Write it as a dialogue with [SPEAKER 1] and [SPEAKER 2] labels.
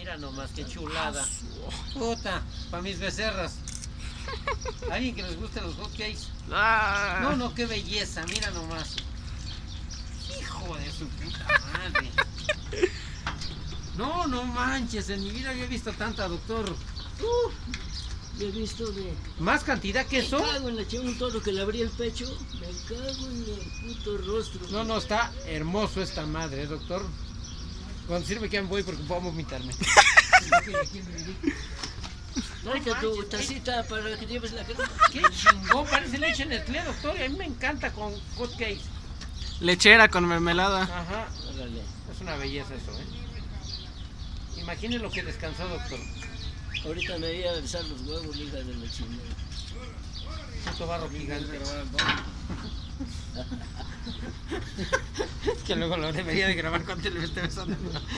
[SPEAKER 1] Mira nomás, qué chulada. Puta, para mis becerras. ¿Alguien que les gusten los hotcakes? No, no, qué belleza, mira nomás. Hijo de su puta madre. No, no manches, en mi vida había visto tanta, doctor.
[SPEAKER 2] Yo he visto de...
[SPEAKER 1] ¿Más cantidad que eso?
[SPEAKER 2] Me cago en la chica, un toro que le abría el pecho. Me cago en el puto rostro.
[SPEAKER 1] No, no, está hermoso esta madre, doctor. Cuando sirve que me voy porque puedo vomitarme.
[SPEAKER 2] Tráete tu tacita para que lleves la crema.
[SPEAKER 1] Qué chingón, parece leche Nestlé, doctor. Y a mí me encanta con hotcakes.
[SPEAKER 3] Lechera con mermelada.
[SPEAKER 1] Ajá,
[SPEAKER 2] Órale.
[SPEAKER 1] es una belleza eso, Imagine lo que descansó, doctor.
[SPEAKER 2] Ahorita me iba a besar los huevos, hija de la chingada.
[SPEAKER 1] Puto barro gigante. Que luego lo debería de grabar cuando le esté besando.